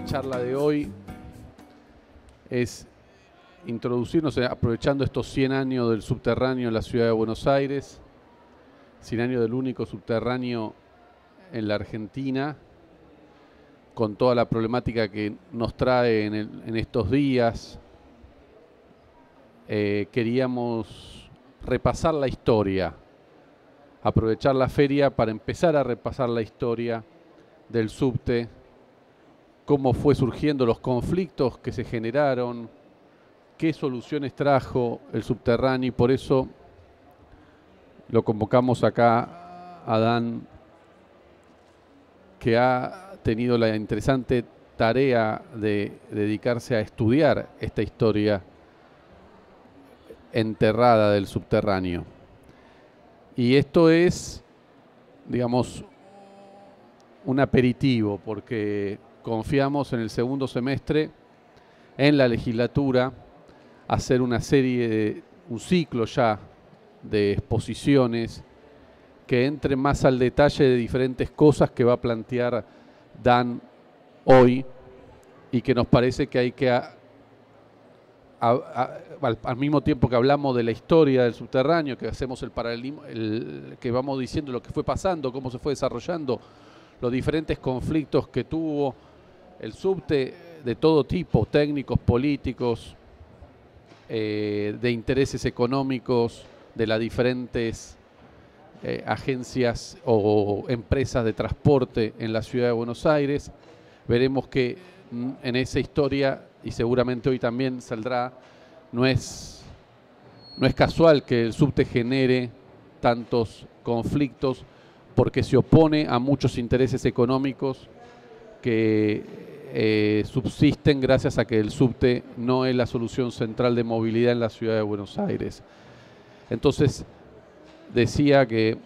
charla de hoy es introducirnos, aprovechando estos 100 años del subterráneo en la ciudad de Buenos Aires, 100 años del único subterráneo en la Argentina, con toda la problemática que nos trae en estos días. Queríamos repasar la historia, aprovechar la feria para empezar a repasar la historia del subte, cómo fue surgiendo los conflictos que se generaron, qué soluciones trajo el subterráneo, y por eso lo convocamos acá a Dan, que ha tenido la interesante tarea de dedicarse a estudiar esta historia enterrada del subterráneo. Y esto es, digamos, un aperitivo, porque confiamos en el segundo semestre, en la legislatura, hacer una serie, un ciclo ya de exposiciones que entre más al detalle de diferentes cosas que va a plantear Dan hoy, y que nos parece que hay que, al mismo tiempo que hablamos de la historia del subterráneo, que hacemos el paralelismo, que vamos diciendo lo que fue pasando, cómo se fue desarrollando, los diferentes conflictos que tuvo el subte de todo tipo, técnicos, políticos, de intereses económicos, de las diferentes agencias o empresas de transporte en la ciudad de Buenos Aires. Veremos que en esa historia, y seguramente hoy también saldrá, no es casual que el subte genere tantos conflictos, porque se opone a muchos intereses económicos que subsisten gracias a que el subte no es la solución central de movilidad en la ciudad de Buenos Aires. Entonces, decía que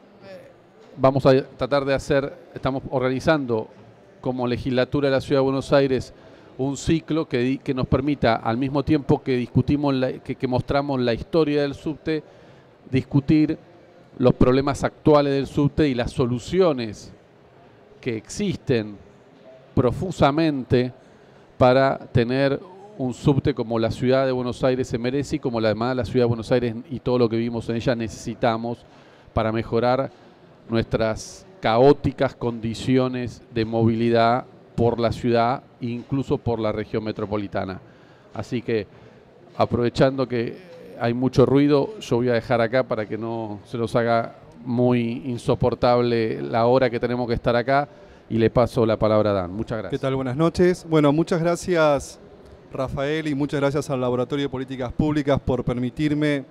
vamos a tratar de estamos organizando como legislatura de la ciudad de Buenos Aires un ciclo que nos permita, al mismo tiempo que discutimos, que mostramos la historia del subte, discutir los problemas actuales del subte y las soluciones que existen profusamente para tener un subte como la ciudad de Buenos Aires se merece, y como además la ciudad de Buenos Aires y todo lo que vivimos en ella necesitamos para mejorar nuestras caóticas condiciones de movilidad por la ciudad e incluso por la región metropolitana. Así que, aprovechando que hay mucho ruido, yo voy a dejar acá para que no se nos haga muy insoportable la hora que tenemos que estar acá, y le paso la palabra a Dan. Muchas gracias. ¿Qué tal? Buenas noches. Bueno, muchas gracias, Rafael, y muchas gracias al Laboratorio de Políticas Públicas por permitirme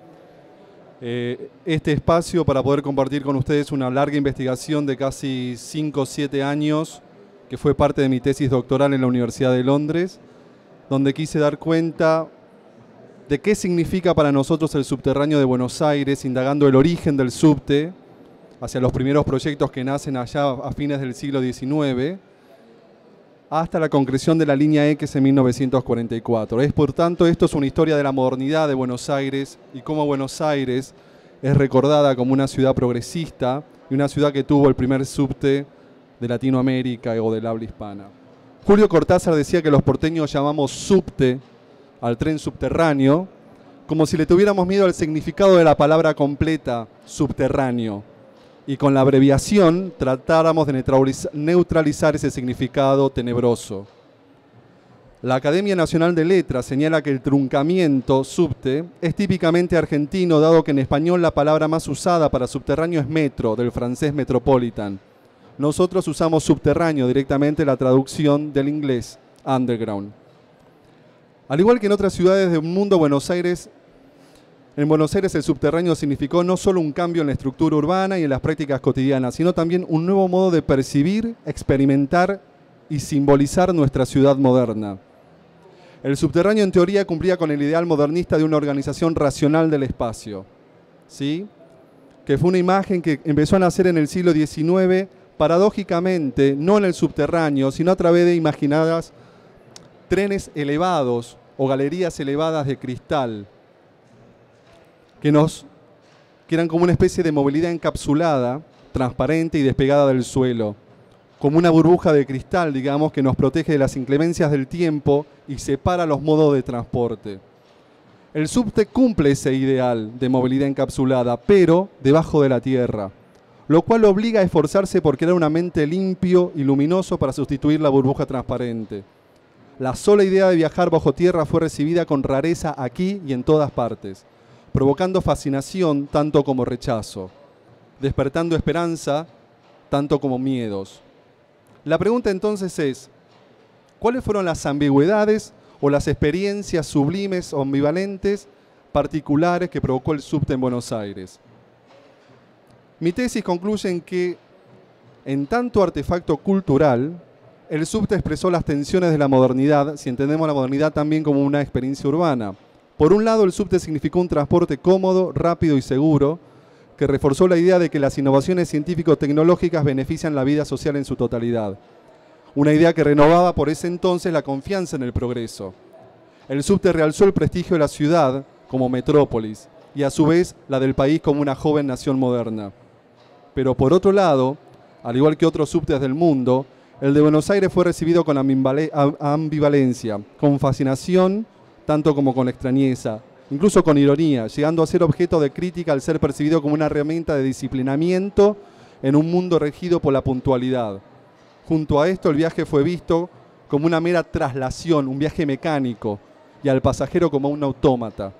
este espacio para poder compartir con ustedes una larga investigación de casi 5 o 7 años, que fue parte de mi tesis doctoral en la Universidad de Londres, donde quise dar cuenta de qué significa para nosotros el subterráneo de Buenos Aires, indagando el origen del subte hacia los primeros proyectos que nacen allá a fines del siglo XIX, hasta la concreción de la línea X en 1944. Por tanto, esto es una historia de la modernidad de Buenos Aires y cómo Buenos Aires es recordada como una ciudad progresista y una ciudad que tuvo el primer subte de Latinoamérica o del habla hispana. Julio Cortázar decía que los porteños llamamos subte al tren subterráneo como si le tuviéramos miedo al significado de la palabra completa, subterráneo, y con la abreviación tratáramos de neutralizar ese significado tenebroso. La Academia Nacional de Letras señala que el truncamiento subte es típicamente argentino, dado que en español la palabra más usada para subterráneo es metro, del francés metropolitan. Nosotros usamos subterráneo, directamente la traducción del inglés, underground. Al igual que en otras ciudades del mundo, en Buenos Aires el subterráneo significó no solo un cambio en la estructura urbana y en las prácticas cotidianas, sino también un nuevo modo de percibir, experimentar y simbolizar nuestra ciudad moderna. El subterráneo en teoría cumplía con el ideal modernista de una organización racional del espacio, ¿sí? Que fue una imagen que empezó a nacer en el siglo XIX, paradójicamente, no en el subterráneo, sino a través de imaginadas trenes elevados o galerías elevadas de cristal, que eran como una especie de movilidad encapsulada, transparente y despegada del suelo, como una burbuja de cristal, digamos, que nos protege de las inclemencias del tiempo y separa los modos de transporte. El subte cumple ese ideal de movilidad encapsulada, pero debajo de la tierra, lo cual obliga a esforzarse por crear un ambiente limpio y luminoso para sustituir la burbuja transparente. La sola idea de viajar bajo tierra fue recibida con rareza aquí y en todas partes, provocando fascinación tanto como rechazo, despertando esperanza tanto como miedos. La pregunta entonces es, ¿cuáles fueron las ambigüedades o las experiencias sublimes o ambivalentes particulares que provocó el subte en Buenos Aires? Mi tesis concluye en que, en tanto artefacto cultural, el subte expresó las tensiones de la modernidad, si entendemos la modernidad también como una experiencia urbana. Por un lado, el subte significó un transporte cómodo, rápido y seguro, que reforzó la idea de que las innovaciones científico-tecnológicas benefician la vida social en su totalidad. Una idea que renovaba por ese entonces la confianza en el progreso. El subte realzó el prestigio de la ciudad como metrópolis y a su vez la del país como una joven nación moderna. Pero por otro lado, al igual que otros subtes del mundo, el de Buenos Aires fue recibido con ambivalencia, con fascinación, tanto como con extrañeza, incluso con ironía, llegando a ser objeto de crítica al ser percibido como una herramienta de disciplinamiento en un mundo regido por la puntualidad. Junto a esto, el viaje fue visto como una mera traslación, un viaje mecánico, y al pasajero como un autómata.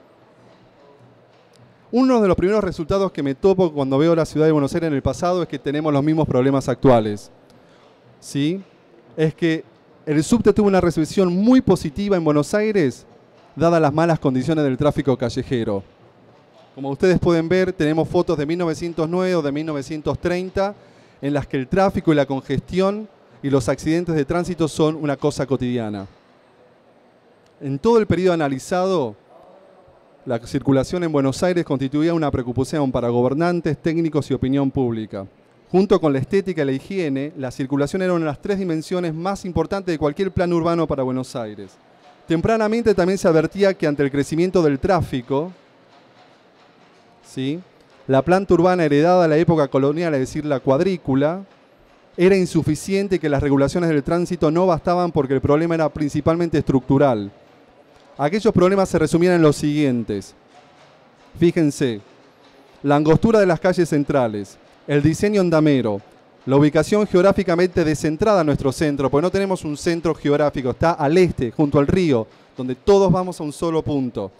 Uno de los primeros resultados que me topo cuando veo la ciudad de Buenos Aires en el pasado es que tenemos los mismos problemas actuales. ¿Sí? Es que el subte tuvo una recepción muy positiva en Buenos Aires, dadas las malas condiciones del tráfico callejero. Como ustedes pueden ver, tenemos fotos de 1909 o de 1930, en las que el tráfico y la congestión y los accidentes de tránsito son una cosa cotidiana. En todo el periodo analizado, la circulación en Buenos Aires constituía una preocupación para gobernantes, técnicos y opinión pública. Junto con la estética y la higiene, la circulación era una de las tres dimensiones más importantes de cualquier plan urbano para Buenos Aires. Tempranamente también se advertía que ante el crecimiento del tráfico, ¿sí?, la planta urbana heredada de la época colonial, es decir, la cuadrícula, era insuficiente y que las regulaciones del tránsito no bastaban porque el problema era principalmente estructural. Aquellos problemas se resumían en los siguientes. Fíjense, la angostura de las calles centrales, el diseño andamero, la ubicación geográficamente descentrada en nuestro centro, porque no tenemos un centro geográfico, está al este, junto al río, donde todos vamos a un solo punto.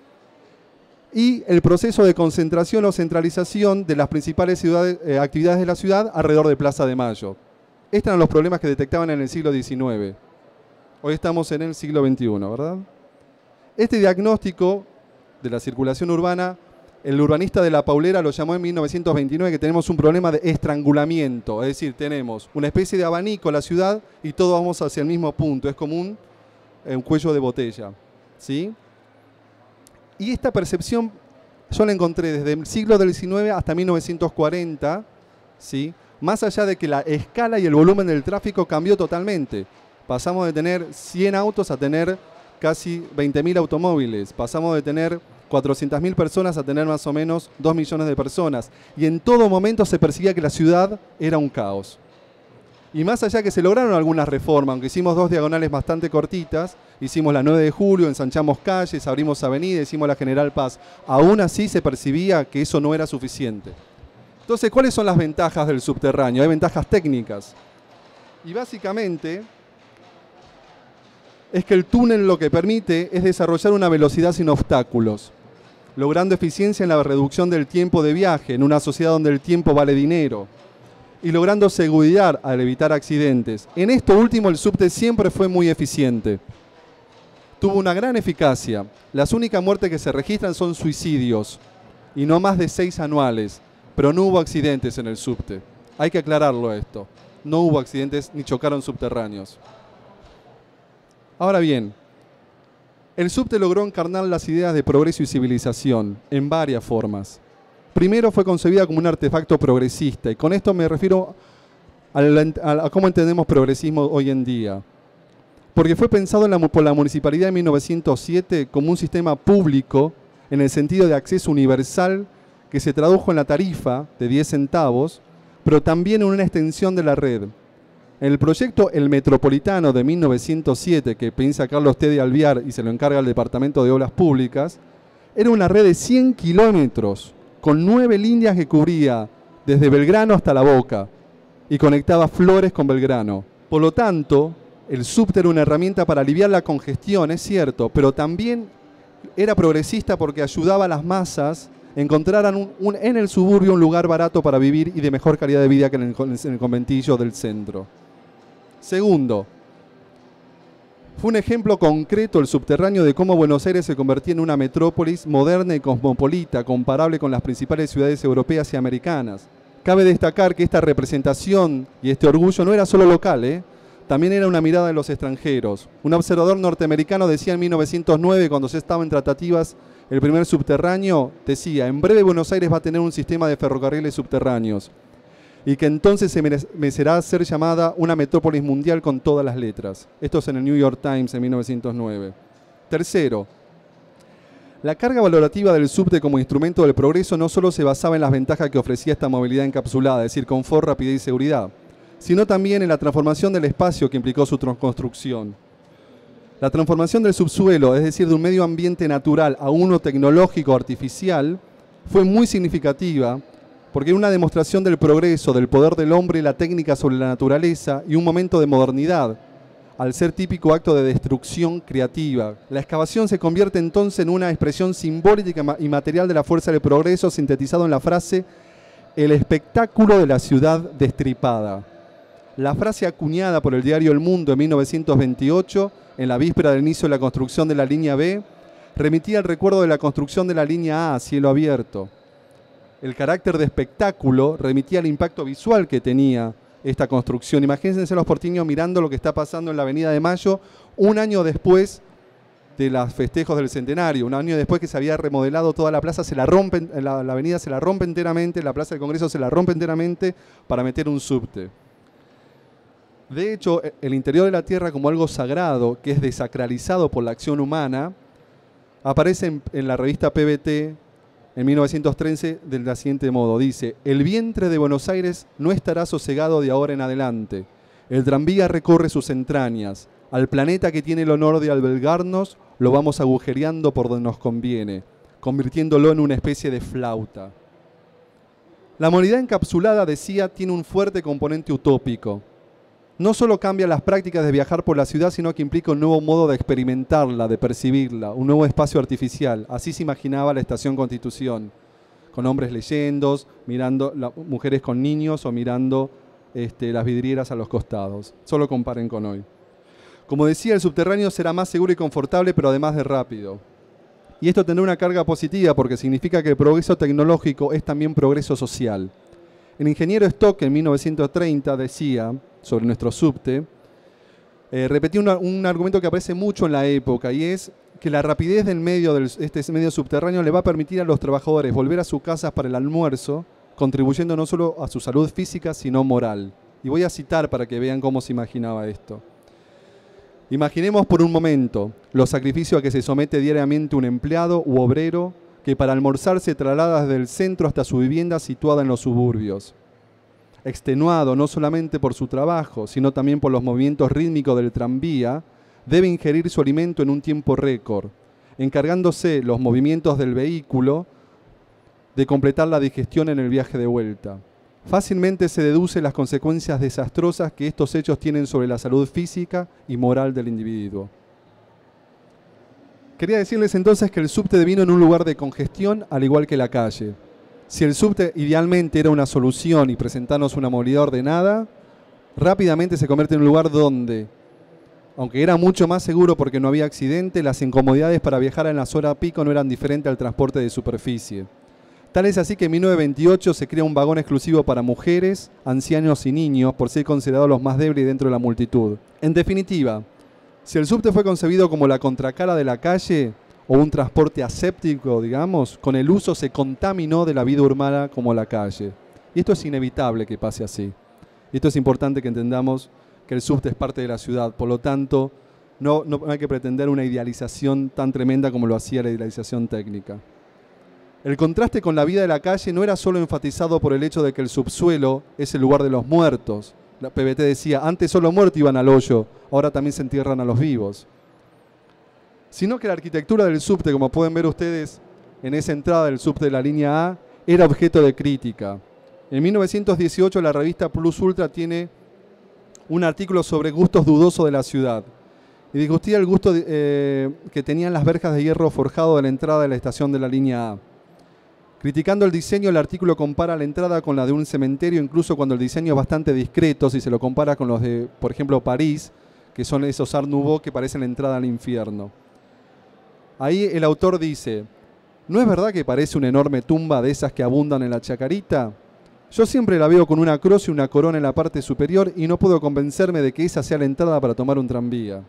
Y el proceso de concentración o centralización de las principales actividades de la ciudad alrededor de Plaza de Mayo. Estos eran los problemas que detectaban en el siglo XIX. Hoy estamos en el siglo XXI, ¿verdad? Este diagnóstico de la circulación urbana, el urbanista de La Paulera lo llamó en 1929 que tenemos un problema de estrangulamiento, es decir, tenemos una especie de abanico en la ciudad y todos vamos hacia el mismo punto, es como un cuello de botella, ¿sí? Y esta percepción yo la encontré desde el siglo XIX hasta 1940, ¿sí?, más allá de que la escala y el volumen del tráfico cambió totalmente. Pasamos de tener 100 autos a tener casi 20.000 automóviles, pasamos de tener 400.000 personas a tener más o menos 2 millones de personas. Y en todo momento se percibía que la ciudad era un caos. Y más allá que se lograron algunas reformas, aunque hicimos 2 diagonales bastante cortitas, hicimos la 9 de julio, ensanchamos calles, abrimos avenidas, hicimos la General Paz, aún así se percibía que eso no era suficiente. Entonces, ¿cuáles son las ventajas del subterráneo? Hay ventajas técnicas. Y básicamente es que el túnel lo que permite es desarrollar una velocidad sin obstáculos, logrando eficiencia en la reducción del tiempo de viaje en una sociedad donde el tiempo vale dinero, y logrando seguridad al evitar accidentes. En esto último el subte siempre fue muy eficiente. Tuvo una gran eficacia. Las únicas muertes que se registran son suicidios, y no más de 6 anuales, pero no hubo accidentes en el subte. Hay que aclararlo esto. No hubo accidentes ni chocaron subterráneos. Ahora bien, el subte logró encarnar las ideas de progreso y civilización en varias formas. Primero fue concebida como un artefacto progresista, y con esto me refiero a cómo entendemos progresismo hoy en día. Porque fue pensado por la Municipalidad de 1907 como un sistema público en el sentido de acceso universal que se tradujo en la tarifa de 10 centavos, pero también en una extensión de la red. En el proyecto El Metropolitano de 1907, que piensa Carlos T. de Alvear y se lo encarga al Departamento de Obras Públicas, era una red de 100 kilómetros, con 9 líneas que cubría desde Belgrano hasta La Boca y conectaba Flores con Belgrano. Por lo tanto, el subte era una herramienta para aliviar la congestión, es cierto, pero también era progresista porque ayudaba a las masas a encontrar en el suburbio un lugar barato para vivir y de mejor calidad de vida que en el conventillo del centro. Segundo, fue un ejemplo concreto el subterráneo de cómo Buenos Aires se convertía en una metrópolis moderna y cosmopolita, comparable con las principales ciudades europeas y americanas. Cabe destacar que esta representación y este orgullo no era solo local, también era una mirada de los extranjeros. Un observador norteamericano decía en 1909, cuando se estaba en tratativas el primer subterráneo, decía: en breve Buenos Aires va a tener un sistema de ferrocarriles subterráneos y que entonces se merecerá ser llamada una metrópolis mundial con todas las letras. Esto es en el New York Times en 1909. Tercero, la carga valorativa del subte como instrumento del progreso no solo se basaba en las ventajas que ofrecía esta movilidad encapsulada, es decir, confort, rapidez y seguridad, sino también en la transformación del espacio que implicó su construcción. La transformación del subsuelo, es decir, de un medio ambiente natural a uno tecnológico artificial, fue muy significativa porque era una demostración del progreso, del poder del hombre y la técnica sobre la naturaleza y un momento de modernidad, al ser típico acto de destrucción creativa. La excavación se convierte entonces en una expresión simbólica y material de la fuerza del progreso, sintetizado en la frase «el espectáculo de la ciudad destripada». La frase acuñada por el diario El Mundo en 1928, en la víspera del inicio de la construcción de la línea B, remitía al recuerdo de la construcción de la línea A, a cielo abierto. El carácter de espectáculo remitía al impacto visual que tenía esta construcción. Imagínense los porteños mirando lo que está pasando en la Avenida de Mayo un año después de los festejos del centenario, un año después que se había remodelado toda la plaza, se la rompen, la avenida se la rompe enteramente, la Plaza del Congreso se la rompe enteramente para meter un subte. De hecho, el interior de la Tierra como algo sagrado, que es desacralizado por la acción humana, aparece en la revista PBT en 1913 del siguiente modo. Dice: el vientre de Buenos Aires no estará sosegado de ahora en adelante. El tranvía recorre sus entrañas. Al planeta que tiene el honor de albergarnos, lo vamos agujereando por donde nos conviene, convirtiéndolo en una especie de flauta. La movilidad encapsulada, decía, tiene un fuerte componente utópico. No solo cambia las prácticas de viajar por la ciudad, sino que implica un nuevo modo de experimentarla, de percibirla, un nuevo espacio artificial. Así se imaginaba la Estación Constitución, con hombres leyendo, mirando mujeres con niños o mirando las vidrieras a los costados. Solo comparen con hoy. Como decía, el subterráneo será más seguro y confortable, pero además de rápido. Y esto tendrá una carga positiva porque significa que el progreso tecnológico es también progreso social. El ingeniero Stock en 1930 decía sobre nuestro subte, repetía un argumento que aparece mucho en la época, y es que la rapidez del medio subterráneo le va a permitir a los trabajadores volver a sus casas para el almuerzo, contribuyendo no solo a su salud física, sino moral. Y voy a citar para que vean cómo se imaginaba esto. Imaginemos por un momento los sacrificios a que se somete diariamente un empleado u obrero que para almorzar se traslada desde el centro hasta su vivienda situada en los suburbios. Extenuado no solamente por su trabajo, sino también por los movimientos rítmicos del tranvía, debe ingerir su alimento en un tiempo récord, encargándose los movimientos del vehículo de completar la digestión en el viaje de vuelta. Fácilmente se deducen las consecuencias desastrosas que estos hechos tienen sobre la salud física y moral del individuo. Quería decirles entonces que el subte devino en un lugar de congestión, al igual que la calle. Si el subte idealmente era una solución y presentarnos una movilidad ordenada, rápidamente se convierte en un lugar donde, aunque era mucho más seguro porque no había accidente, las incomodidades para viajar en las horas pico no eran diferentes al transporte de superficie. Tal es así que en 1928 se crea un vagón exclusivo para mujeres, ancianos y niños, por ser considerados los más débiles dentro de la multitud. En definitiva, si el subte fue concebido como la contracara de la calle, o un transporte aséptico, digamos, con el uso se contaminó de la vida urbana como la calle. Y esto es inevitable que pase así. Y esto es importante que entendamos que el subte es parte de la ciudad. Por lo tanto, no hay que pretender una idealización tan tremenda como lo hacía la idealización técnica. El contraste con la vida de la calle no era solo enfatizado por el hecho de que el subsuelo es el lugar de los muertos, La PBT decía, antes solo muertos iban al hoyo, ahora también se entierran a los vivos. Sino que la arquitectura del subte, como pueden ver ustedes en esa entrada del subte de la línea A, era objeto de crítica. En 1918 la revista Plus Ultra tiene un artículo sobre gustos dudosos de la ciudad y discutía el gusto que tenían las verjas de hierro forjado de la entrada de la estación de la línea A. Criticando el diseño, el artículo compara la entrada con la de un cementerio, incluso cuando el diseño es bastante discreto, si se lo compara con los de, por ejemplo, París, que son esos Art Nouveau que parecen la entrada al infierno. Ahí el autor dice, ¿no es verdad que parece una enorme tumba de esas que abundan en la Chacarita? Yo siempre la veo con una cruz y una corona en la parte superior y no puedo convencerme de que esa sea la entrada para tomar un tranvía.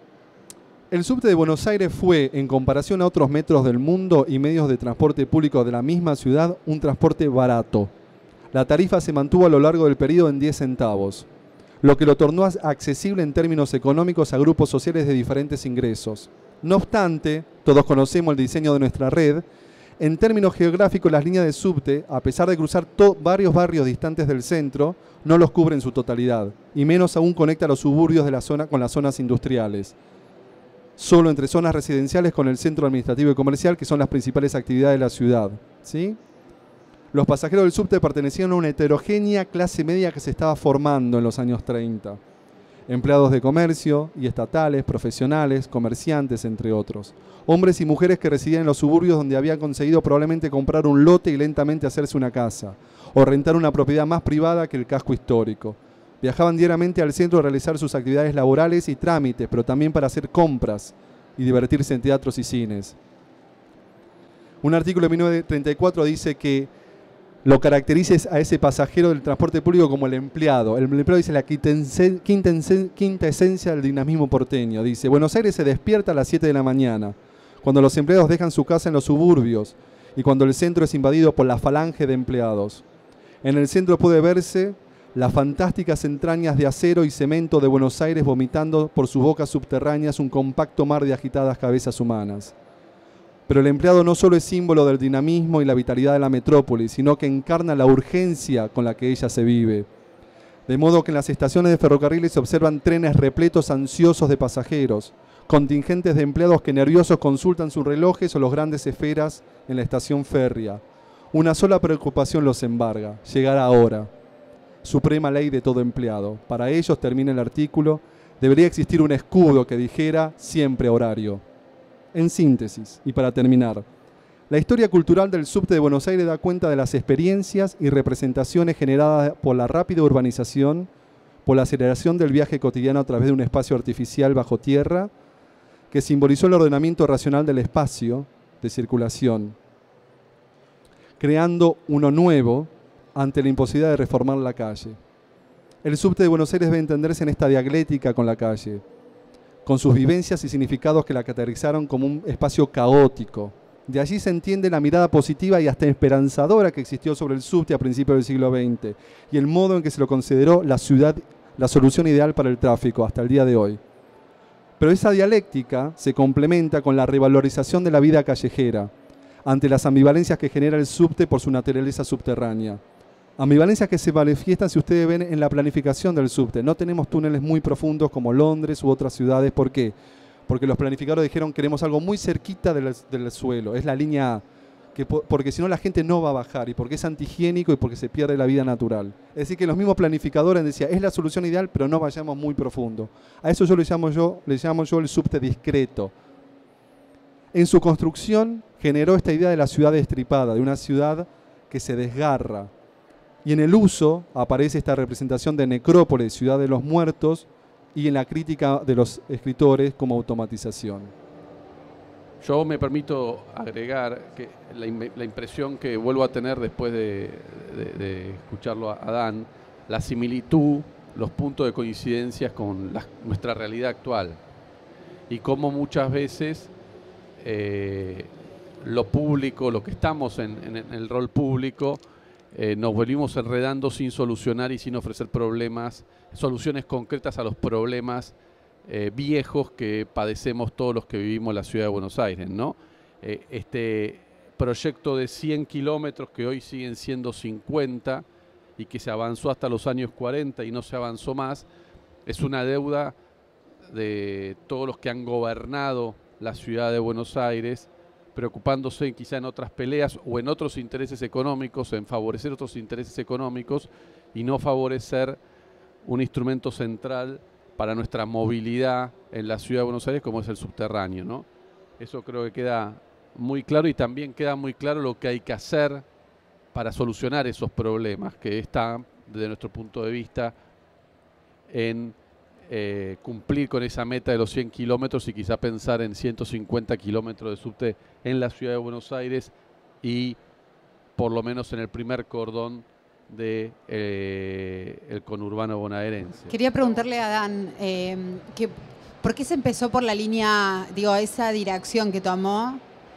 El subte de Buenos Aires fue, en comparación a otros metros del mundo y medios de transporte público de la misma ciudad, un transporte barato. La tarifa se mantuvo a lo largo del periodo en 10 centavos, lo que lo tornó accesible en términos económicos a grupos sociales de diferentes ingresos. No obstante, todos conocemos el diseño de nuestra red. En términos geográficos, las líneas de subte, a pesar de cruzar varios barrios distantes del centro, no los cubre en su totalidad, y menos aún conecta los suburbios de la zona con las zonas industriales. Solo entre zonas residenciales con el centro administrativo y comercial, que son las principales actividades de la ciudad, ¿sí? Los pasajeros del subte pertenecían a una heterogénea clase media que se estaba formando en los años 30. Empleados de comercio y estatales, profesionales, comerciantes, entre otros. Hombres y mujeres que residían en los suburbios donde habían conseguido probablemente comprar un lote y lentamente hacerse una casa, o rentar una propiedad más privada que el casco histórico. Viajaban diariamente al centro a realizar sus actividades laborales y trámites, pero también para hacer compras y divertirse en teatros y cines. Un artículo de 1934 dice que lo caracteriza a ese pasajero del transporte público como el empleado. El empleado dice la quinta esencia del dinamismo porteño. Dice, Buenos Aires se despierta a las 7 de la mañana, cuando los empleados dejan su casa en los suburbios y cuando el centro es invadido por la falange de empleados. En el centro puede verse las fantásticas entrañas de acero y cemento de Buenos Aires vomitando por sus bocas subterráneas un compacto mar de agitadas cabezas humanas. Pero el empleado no solo es símbolo del dinamismo y la vitalidad de la metrópoli, sino que encarna la urgencia con la que ella se vive. De modo que en las estaciones de ferrocarriles se observan trenes repletos ansiosos de pasajeros, contingentes de empleados que nerviosos consultan sus relojes o los grandes esferas en la estación férrea. Una sola preocupación los embarga, llegar ahora. Suprema ley de todo empleado. Para ellos, termina el artículo, debería existir un escudo que dijera siempre horario. En síntesis, y para terminar, la historia cultural del subte de Buenos Aires da cuenta de las experiencias y representaciones generadas por la rápida urbanización, por la aceleración del viaje cotidiano a través de un espacio artificial bajo tierra, que simbolizó el ordenamiento racional del espacio de circulación, creando uno nuevo ante la imposibilidad de reformar la calle. El subte de Buenos Aires debe entenderse en esta dialéctica con la calle, con sus vivencias y significados que la caracterizaron como un espacio caótico. De allí se entiende la mirada positiva y hasta esperanzadora que existió sobre el subte a principios del siglo XX y el modo en que se lo consideró la ciudad, la solución ideal para el tráfico hasta el día de hoy. Pero esa dialéctica se complementa con la revalorización de la vida callejera ante las ambivalencias que genera el subte por su naturaleza subterránea. Ambivalencias que se manifiestan, si ustedes ven, en la planificación del subte. No tenemos túneles muy profundos como Londres u otras ciudades. ¿Por qué? Porque los planificadores dijeron queremos algo muy cerquita del suelo. Es la línea A. Porque si no la gente no va a bajar y porque es antihigiénico y porque se pierde la vida natural. Es decir, que los mismos planificadores decían es la solución ideal, pero no vayamos muy profundo. A eso le llamo yo el subte discreto. En su construcción generó esta idea de la ciudad destripada, de una ciudad que se desgarra. Y en el uso aparece esta representación de necrópolis, ciudad de los muertos, y en la crítica de los escritores como automatización. Yo me permito agregar que la impresión que vuelvo a tener después de escucharlo a Dan, la similitud, los puntos de coincidencias con nuestra realidad actual. Y cómo muchas veces lo público, lo que estamos en el rol público, nos volvimos enredando sin solucionar y sin ofrecer soluciones concretas a los problemas viejos que padecemos todos los que vivimos en la ciudad de Buenos Aires, ¿no? Este proyecto de 100 kilómetros que hoy siguen siendo 50 y que se avanzó hasta los años 40 y no se avanzó más, es una deuda de todos los que han gobernado la ciudad de Buenos Aires, preocupándose quizá en otras peleas o en otros intereses económicos, en favorecer otros intereses económicos y no favorecer un instrumento central para nuestra movilidad en la ciudad de Buenos Aires como es el subterráneo, ¿no? Eso creo que queda muy claro y también queda muy claro lo que hay que hacer para solucionar esos problemas que están, desde nuestro punto de vista, en cumplir con esa meta de los 100 kilómetros y quizá pensar en 150 kilómetros de subte en la ciudad de Buenos Aires y por lo menos en el primer cordón de el conurbano bonaerense. Quería preguntarle a Dan, ¿por qué se empezó por la línea, digo, esa dirección que tomó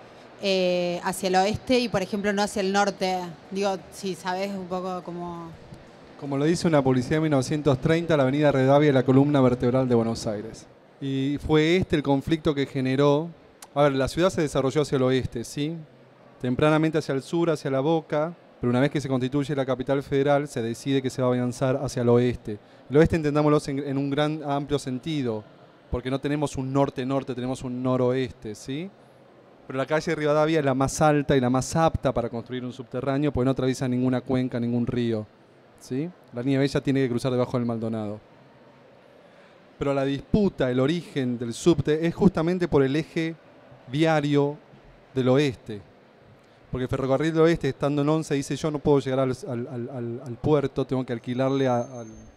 hacia el oeste y, por ejemplo, no hacia el norte? Digo, si sabes un poco cómo... Como lo dice una publicidad de 1930, la avenida Rivadavia es la columna vertebral de Buenos Aires. Y fue este el conflicto que generó... A ver, la ciudad se desarrolló hacia el oeste, ¿sí? Tempranamente hacia el sur, hacia la Boca, pero una vez que se constituye la capital federal, se decide que se va a avanzar hacia el oeste. El oeste entendámoslo en un gran, amplio sentido, porque no tenemos un norte-norte, tenemos un noroeste, ¿sí? Pero la calle Rivadavia es la más alta y la más apta para construir un subterráneo, porque no atraviesa ninguna cuenca, ningún río, ¿sí? La línea Bella tiene que cruzar debajo del Maldonado. Pero la disputa, el origen del subte es justamente por el eje viario del oeste. Porque el ferrocarril del oeste, estando en Once, dice: yo no puedo llegar al puerto, tengo que alquilarle a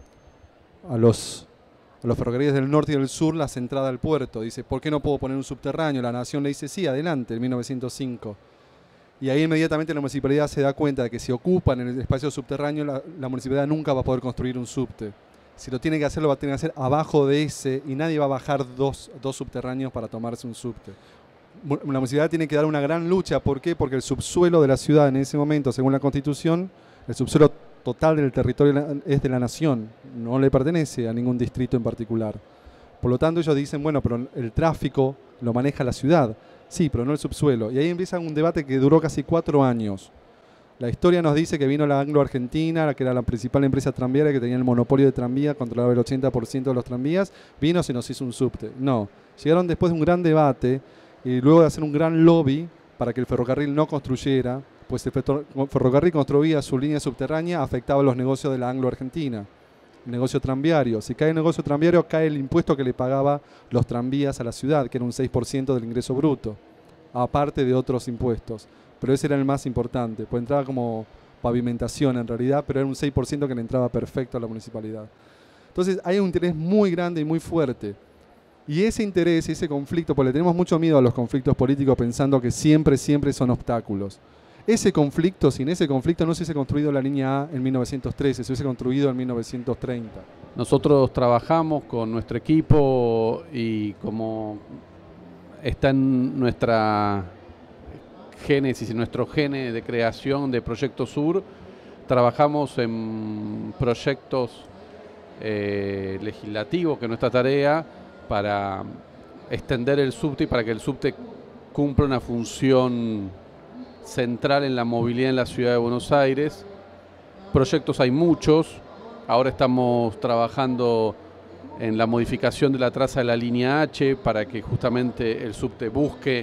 los ferrocarriles del norte y del sur las entradas al puerto. Dice: ¿por qué no puedo poner un subterráneo? La Nación le dice: sí, adelante, en 1905. Y ahí inmediatamente la municipalidad se da cuenta de que si ocupan el espacio subterráneo, la municipalidad nunca va a poder construir un subte. Si lo tiene que hacer, lo va a tener que hacer abajo de ese, y nadie va a bajar dos subterráneos para tomarse un subte. La municipalidad tiene que dar una gran lucha. ¿Por qué? Porque el subsuelo de la ciudad en ese momento, según la Constitución, el subsuelo total del territorio es de la Nación, no le pertenece a ningún distrito en particular. Por lo tanto, ellos dicen: bueno, pero el tráfico lo maneja la ciudad. Sí, pero no el subsuelo. Y ahí empieza un debate que duró casi 4 años. La historia nos dice que vino la Anglo-Argentina, que era la principal empresa tranviaria, que tenía el monopolio de tranvía, controlaba el 80% de los tranvías, vino, se nos hizo un subte. No, llegaron después de un gran debate y luego de hacer un gran lobby para que el ferrocarril no construyera, pues el ferrocarril construía su línea subterránea, afectaba los negocios de la Anglo-Argentina, el negocio tranviario. Si cae el negocio tranviario, cae el impuesto que le pagaba los tranvías a la ciudad, que era un 6% del ingreso bruto, aparte de otros impuestos. Pero ese era el más importante, pues entraba como pavimentación en realidad, pero era un 6% que le entraba perfecto a la municipalidad. Entonces hay un interés muy grande y muy fuerte. Y ese interés, ese conflicto, porque le tenemos mucho miedo a los conflictos políticos pensando que siempre son obstáculos. Ese conflicto, sin ese conflicto no se hubiese construido la línea A en 1913, se hubiese construido en 1930. Nosotros trabajamos con nuestro equipo y como está en nuestra génesis, en nuestro gene de creación de Proyecto Sur, trabajamos en proyectos legislativos, que es nuestra tarea, para extender el subte y para que el subte cumpla una función central en la movilidad en la ciudad de Buenos Aires. Proyectos hay muchos. Ahora estamos trabajando en la modificación de la traza de la línea H para que justamente el subte busque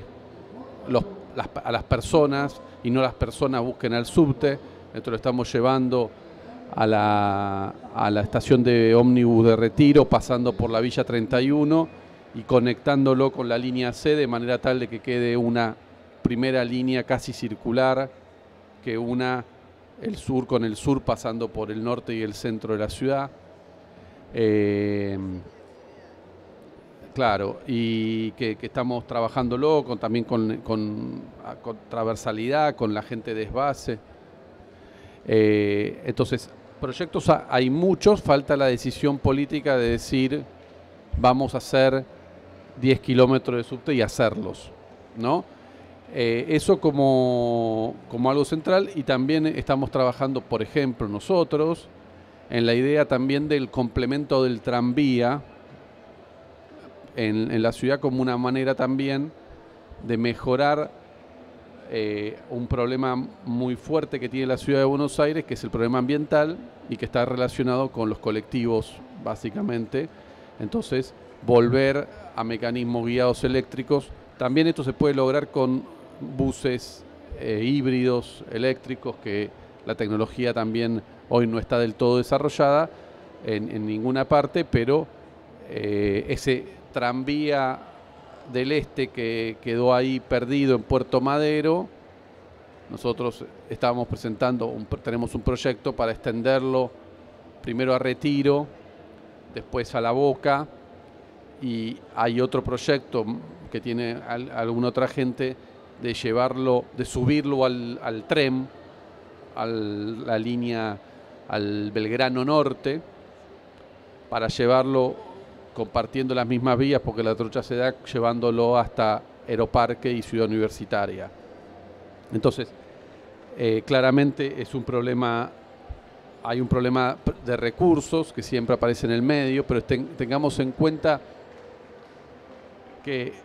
a las personas y no las personas busquen al subte. Esto lo estamos llevando a la estación de ómnibus de Retiro, pasando por la Villa 31 y conectándolo con la línea C de manera tal de que quede una primera línea casi circular que una el sur con el sur, pasando por el norte y el centro de la ciudad. Claro, y que estamos trabajándolo también con transversalidad, con la gente de Esbase. Entonces, proyectos hay muchos, falta la decisión política de decir: vamos a hacer 10 kilómetros de subte y hacerlos, ¿no? Eso como algo central. Y también estamos trabajando, por ejemplo, nosotros, en la idea también del complemento del tranvía en la ciudad como una manera también de mejorar un problema muy fuerte que tiene la ciudad de Buenos Aires, que es el problema ambiental y que está relacionado con los colectivos, básicamente. Entonces, volver a mecanismos guiados eléctricos. También esto se puede lograr con buses híbridos eléctricos, que la tecnología también hoy no está del todo desarrollada en ninguna parte, pero ese tranvía del este que quedó ahí perdido en Puerto Madero, nosotros estábamos presentando, tenemos un proyecto para extenderlo primero a Retiro, después a La Boca, y hay otro proyecto que tiene alguna otra gente de llevarlo, de subirlo al tren, a la línea al Belgrano Norte, para llevarlo compartiendo las mismas vías, porque la trocha se da llevándolo hasta Aeroparque y Ciudad Universitaria. Entonces, claramente es un problema, hay un problema de recursos que siempre aparece en el medio, pero tengamos en cuenta que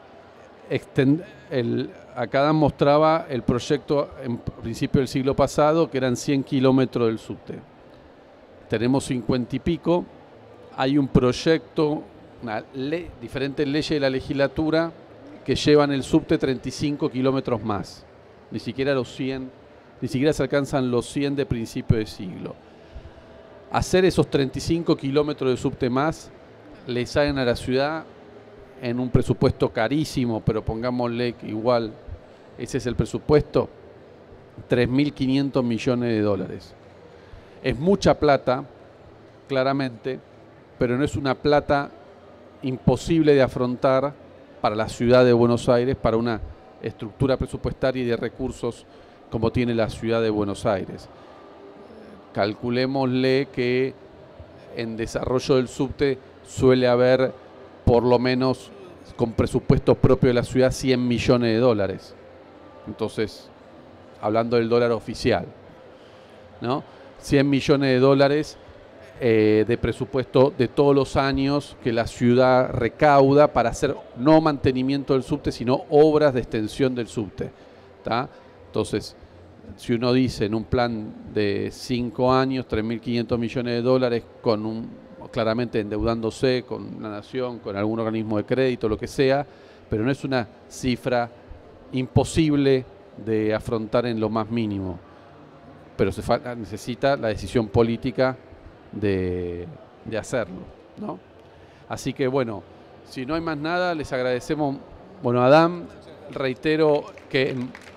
acá Dan mostraba el proyecto en principio del siglo pasado, que eran 100 kilómetros del subte. Tenemos 50 y pico. Hay un proyecto, diferentes leyes de la legislatura que llevan el subte 35 kilómetros más. Ni siquiera los 100, ni siquiera se alcanzan los 100 de principio de siglo. Hacer esos 35 kilómetros de subte más le salen a la ciudad en un presupuesto carísimo, pero pongámosle que igual ese es el presupuesto, 3.500 millones de dólares. Es mucha plata, claramente, pero no es una plata imposible de afrontar para la ciudad de Buenos Aires, para una estructura presupuestaria y de recursos como tiene la ciudad de Buenos Aires. Calculémosle que en desarrollo del subte suele haber, por lo menos con presupuesto propio de la ciudad, 100 millones de dólares. Entonces, hablando del dólar oficial, ¿no? 100 millones de dólares de presupuesto de todos los años que la ciudad recauda para hacer no mantenimiento del subte, sino obras de extensión del subte, ¿tá? Entonces, si uno dice en un plan de 5 años, 3.500 millones de dólares, claramente endeudándose con la nación, con algún organismo de crédito, lo que sea, pero no es una cifra imposible de afrontar en lo más mínimo. Pero necesita la decisión política de hacerlo, ¿no? Así que bueno, si no hay más nada, les agradecemos. Bueno, Adam, reitero que